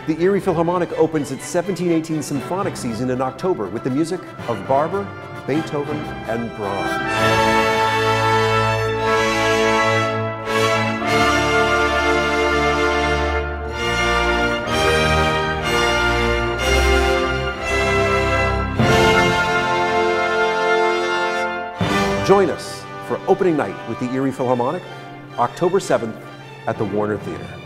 The Erie Philharmonic opens its 1718 symphonic season in October with the music of Barber, Beethoven, and Brahms. Join us for opening night with the Erie Philharmonic, October 7th at the Warner Theater.